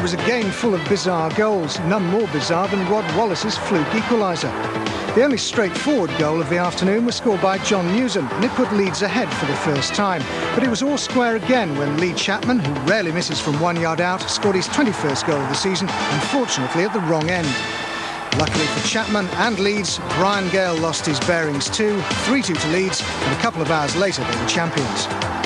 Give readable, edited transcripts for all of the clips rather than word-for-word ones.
It was a game full of bizarre goals, none more bizarre than Rod Wallace's fluke equaliser. The only straightforward goal of the afternoon was scored by John Newsom, and it put Leeds ahead for the first time. But it was all square again when Lee Chapman, who rarely misses from 1 yard out, scored his 21st goal of the season, unfortunately at the wrong end. Luckily for Chapman and Leeds, Brian Gale lost his bearings too, 3-2 to Leeds, and a couple of hours later they were champions.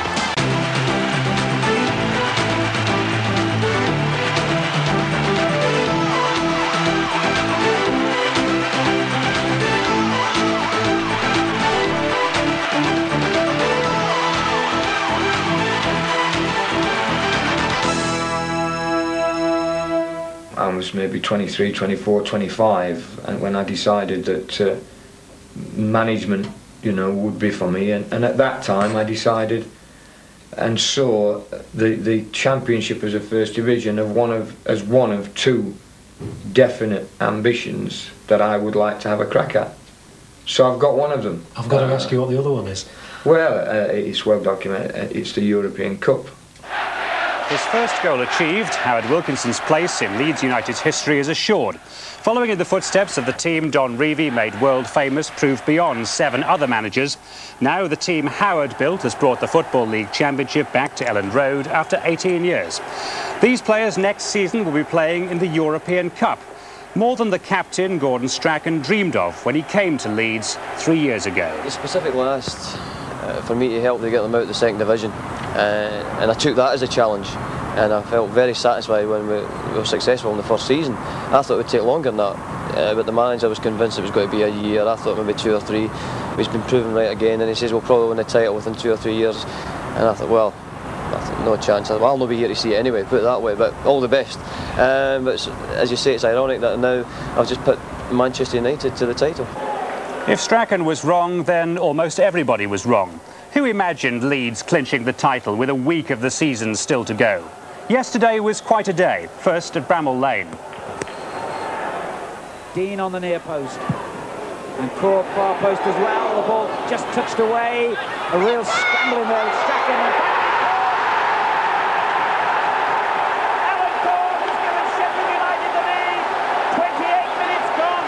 I was maybe 23, 24, 25, and when I decided that management, you know, would be for me, and at that time I decided and saw the Championship as a First Division as one of two definite ambitions that I would like to have a crack at. So I've got one of them. I've got to ask you what the other one is. Well, it's well documented. It's the European Cup. His first goal achieved, Howard Wilkinson's place in Leeds United's history is assured. Following in the footsteps of the team Don Revie made world famous proved beyond 7 other managers, now the team Howard built has brought the Football League Championship back to Elland Road after 18 years. These players next season will be playing in the European Cup, more than the captain Gordon Strachan dreamed of when he came to Leeds 3 years ago. The specific last for me to help to get them out of the second division, and I took that as a challenge, and I felt very satisfied when we were successful in the first season. I thought it would take longer than that, but the manager was convinced it was going to be a year. I thought maybe 2 or 3. He's been proven right again, and he says we'll probably win the title within 2 or 3 years, and I thought, well, no chance. Well, I'll not be here to see it anyway, put it that way, but all the best. But as you say, it's ironic that now I've just put Manchester United to the title. If Strachan was wrong, then almost everybody was wrong. Who imagined Leeds clinching the title with a week of the season still to go? Yesterday was quite a day, first at Bramall Lane. Dean on the near post. And Corp far post as well. The ball just touched away. A real scramble in there with Strachan. Alan Corp has given Sheffield United the lead. 28 minutes gone.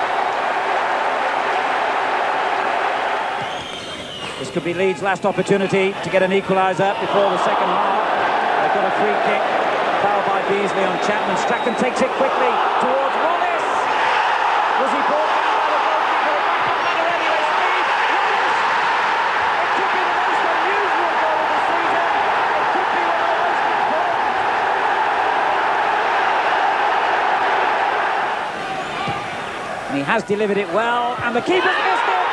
This could be Leeds' last opportunity to get an equaliser before the second half. They've got a free kick, foul by Beasley on Chapman. Strachan takes it quickly towards Wallace. Was he brought down by the goalkeeper? Manarelli with speed. Wallace! It could be the most unusual goal of the season. It could be one of the most important. And he has delivered it well, and the keeper's missed it.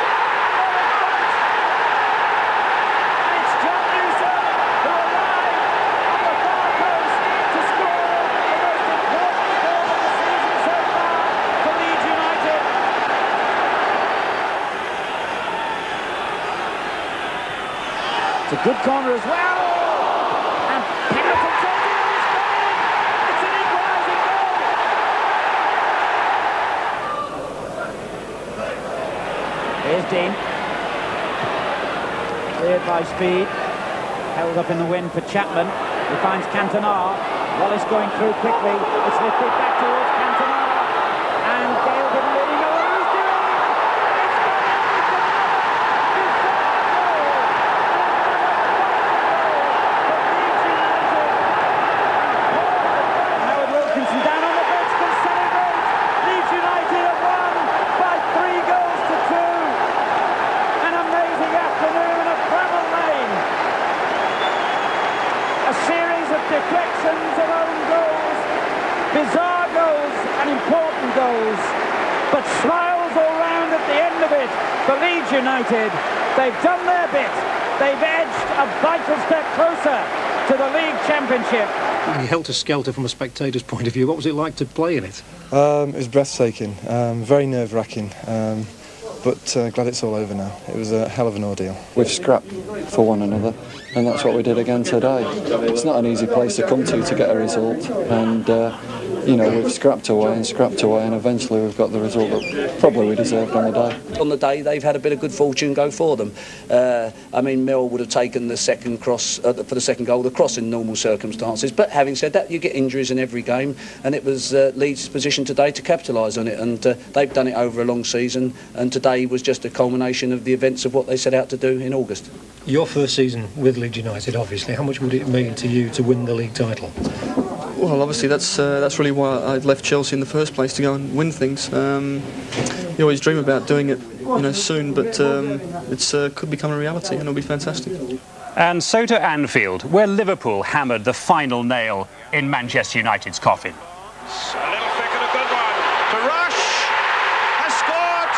It's a good corner as well, and Hamilton takes it on his feet. It's an equalising goal. Here's Dean, cleared by Speed, held up in the wind for Chapman. He finds Cantona. Wallace going through quickly. It's lifted back towards Cantona, and Gale didn't really know what he was doing. Deflections of own goals, bizarre goals and important goals, but smiles all round at the end of it for Leeds United. They've done their bit. They've edged a vital step closer to the League Championship. You helter-skelter from a spectator's point of view. What was it like to play in it? It was breathtaking, very nerve-wracking. But glad it's all over now. It was a hell of an ordeal. We've scrapped for one another, and that's what we did again today. It's not an easy place to come to get a result, and you know, we've scrapped away, and eventually we've got the result that probably we deserved on the day. On the day, they've had a bit of good fortune go for them. I mean, Mill would have taken the second cross for the second goal, the cross in normal circumstances. But having said that, you get injuries in every game, and it was Leeds' position today to capitalise on it. And they've done it over a long season, and today was just a culmination of the events of what they set out to do in August. Your first season with Leeds United, obviously, how much would it mean to you to win the league title? Well, obviously that's really why I left Chelsea in the first place, to go and win things. You always dream about doing it, you know, soon, but it could become a reality, and it'll be fantastic. And so to Anfield, where Liverpool hammered the final nail in Manchester United's coffin. A little thick and a good one. To Rush has scored.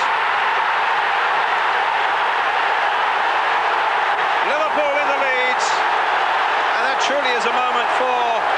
Liverpool in the lead, and that truly is a moment for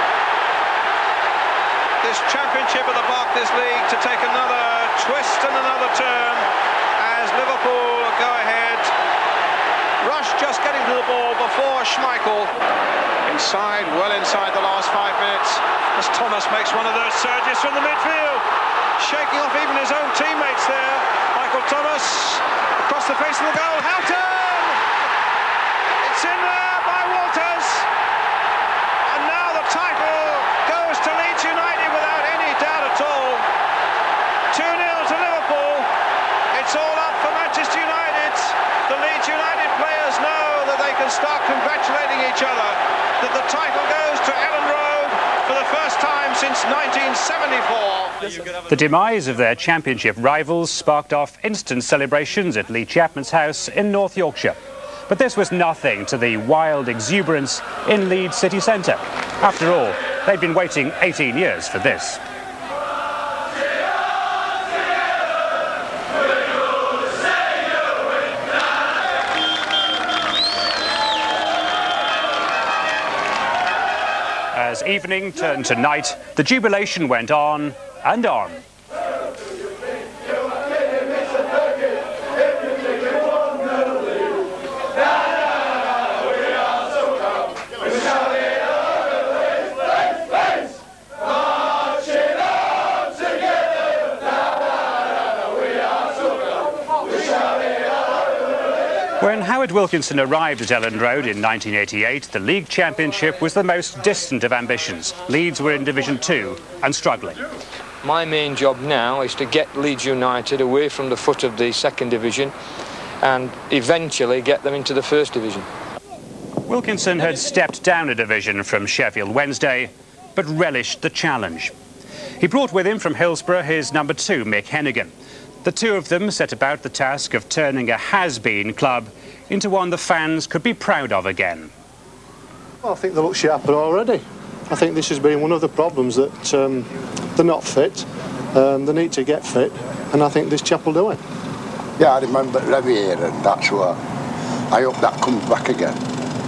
this championship of the Barclays League to take another twist and another turn as Liverpool go ahead. Rush just getting to the ball before Schmeichel. Inside, well inside the last 5 minutes, as Thomas makes one of those surges from the midfield, shaking off even his own teammates there. Michael Thomas across the face of the goal. Houghton! It's in there by Walters, and now the title goes to Leeds United without any doubt at all. 2-0 to Liverpool. It's all up for Manchester United. The Leeds United players know that they can start congratulating each other, that the title goes to Ellen Road for the first time since 1974. The demise of their championship rivals sparked off instant celebrations at Lee Chapman's house in North Yorkshire. But this was nothing to the wild exuberance in Leeds city centre. After all, they'd been waiting 18 years for this. As evening turned to night, the jubilation went on and on. When Howard Wilkinson arrived at Ellen Road in 1988, the League Championship was the most distant of ambitions. Leeds were in Division 2 and struggling. My main job now is to get Leeds United away from the foot of the second division and eventually get them into the first division. Wilkinson had stepped down a division from Sheffield Wednesday, but relished the challenge. He brought with him from Hillsborough his number 2, Mick Hennigan. The two of them set about the task of turning a has-been club into one the fans could be proud of again. Well, I think they look sharper already. I think this has been one of the problems, that they're not fit, they need to get fit, and I think this chap will do it. Yeah, I remember every year, and that's what I hope that comes back again.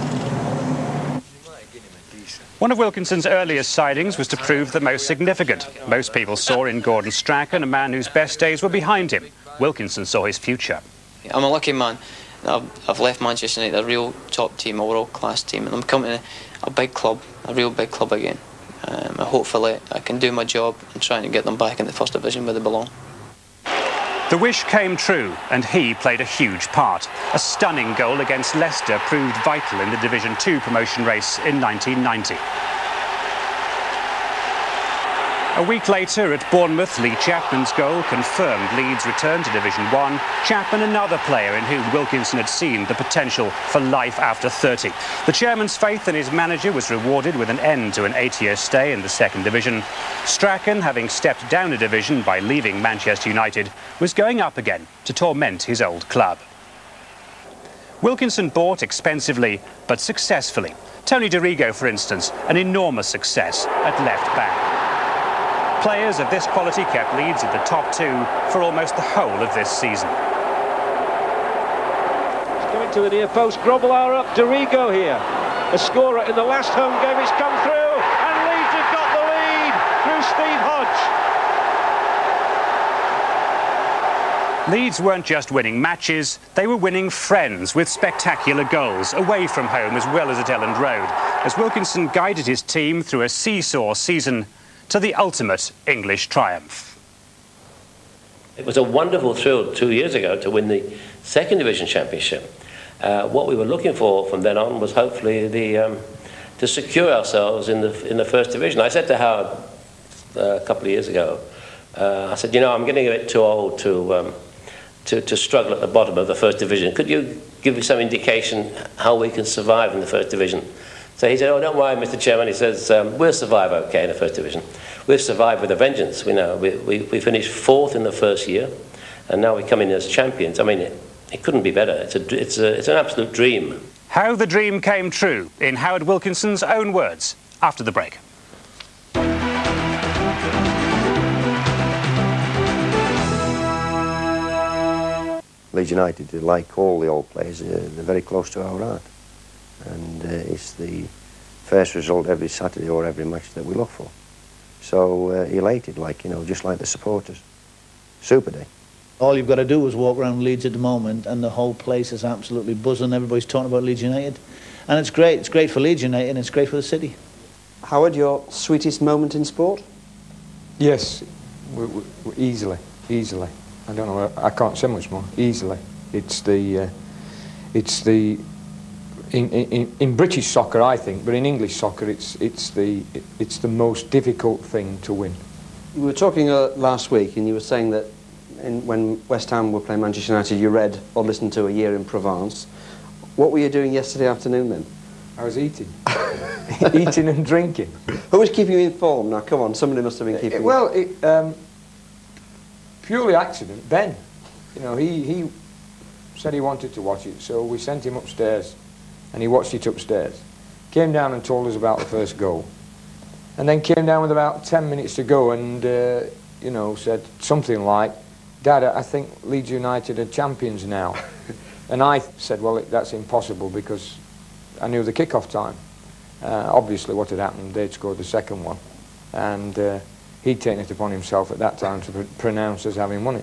One of Wilkinson's earliest sidings was to prove the most significant. Most people saw in Gordon Strachan a man whose best days were behind him. Wilkinson saw his future. I'm a lucky man. I've left Manchester United, a real top team, a world-class team, and I'm coming to a big club, a real big club again. Hopefully I can do my job and trying to get them back in the first division where they belong. The wish came true, and he played a huge part. A stunning goal against Leicester proved vital in the Division 2 promotion race in 1990. A week later at Bournemouth, Lee Chapman's goal confirmed Leeds' return to Division 1. Chapman, another player in whom Wilkinson had seen the potential for life after 30. The chairman's faith in his manager was rewarded with an end to an 8-year stay in the second division. Strachan, having stepped down a division by leaving Manchester United, was going up again to torment his old club. Wilkinson bought expensively, but successfully. Tony Dorigo, for instance, an enormous success at left back. Players of this quality kept Leeds at the top 2 for almost the whole of this season. Coming to the near post, Grobbelaar up, Dorigo here. A scorer in the last home game, it's come through, and Leeds have got the lead through Steve Hodge. Leeds weren't just winning matches, they were winning friends with spectacular goals, away from home as well as at Elland Road, as Wilkinson guided his team through a seesaw season to the ultimate English triumph. It was a wonderful thrill 2 years ago to win the second division championship. What we were looking for from then on was hopefully to secure ourselves in the first division. I said to Howard a couple of years ago, I said, you know, I'm getting a bit too old to struggle at the bottom of the first division. Could you give me some indication how we can survive in the first division? So he said, oh, don't worry, Mr. Chairman. He says, we'll survive okay in the first division. We've survived with a vengeance. We know we finished 4th in the first year, and now we come in as champions. I mean, it couldn't be better. It's an absolute dream. How the dream came true, in Howard Wilkinson's own words, after the break. Leeds United, like all the old players, they're very close to our heart. And it's the first result every Saturday or every match that we look for. So elated, like, you know, just like the supporters. Super day. All you've got to do is walk around Leeds at the moment and the whole place is absolutely buzzing. Everybody's talking about Leeds United. And it's great. It's great for Leeds United and it's great for the city. Howard, your sweetest moment in sport? Yes, easily. I don't know, I can't say much more. Easily. It's the in British soccer, I think, but in English soccer, it's the most difficult thing to win. We were talking last week, and you were saying that when West Ham were playing Manchester United, you read or listened to A Year in Provence. What were you doing yesterday afternoon then? I was eating, eating and drinking. Who was keeping you informed? Now, come on, somebody must have been keeping. Well, purely accident. Ben, you know, he said he wanted to watch it, so we sent him upstairs. And he watched it upstairs. Came down and told us about the first goal. And then came down with about 10 minutes to go and, you know, said something like, Dad, I think Leeds United are champions now. And I said, well, that's impossible because I knew the kick-off time. Obviously what had happened, they'd scored the second one. And he'd taken it upon himself at that time to pronounce us having won it.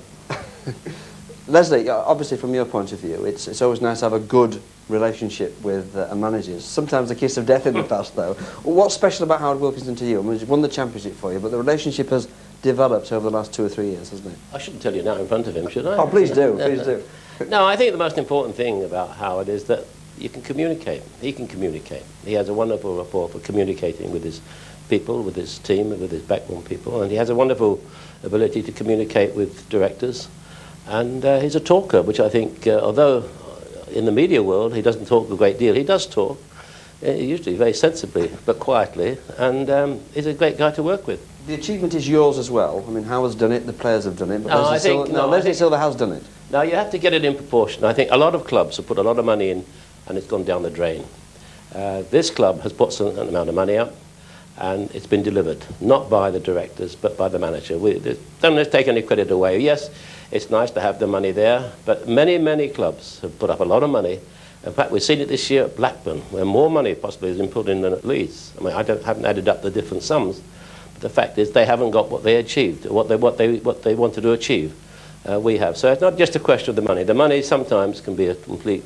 Leslie, obviously from your point of view, it's always nice to have a good relationship with managers. Sometimes a kiss of death in the past, though. What's special about Howard Wilkinson to you? I mean, he's won the championship for you, but the relationship has developed over the last 2 or 3 years, hasn't it? I shouldn't tell you now in front of him, should I? Oh, please do, please do. No, I think the most important thing about Howard is that you can communicate. He can communicate. He has a wonderful rapport for communicating with his people, with his team, and with his backbone people, and he has a wonderful ability to communicate with directors. And he's a talker, which I think, although in the media world he doesn't talk a great deal, he does talk, usually very sensibly, but quietly, and he's a great guy to work with. The achievement is yours as well. I mean, Howard's done it, the players have done it, but Leslie Silver has done it. No, you have to get it in proportion. I think a lot of clubs have put a lot of money in, and it's gone down the drain. This club has put some amount of money up, and it's been delivered, not by the directors, but by the manager. Don't take any credit away. Yes, it's nice to have the money there, but many, many clubs have put up a lot of money. In fact, we've seen it this year at Blackburn, where more money possibly has been put in than at Leeds. I mean, I haven't added up the different sums, but the fact is they haven't got what they achieved, what they wanted to achieve. We have. So it's not just a question of the money. The money sometimes can be a complete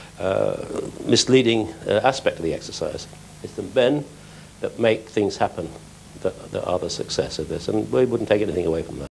misleading aspect of the exercise. It's the men that make things happen that are the success of this, and we wouldn't take anything away from that.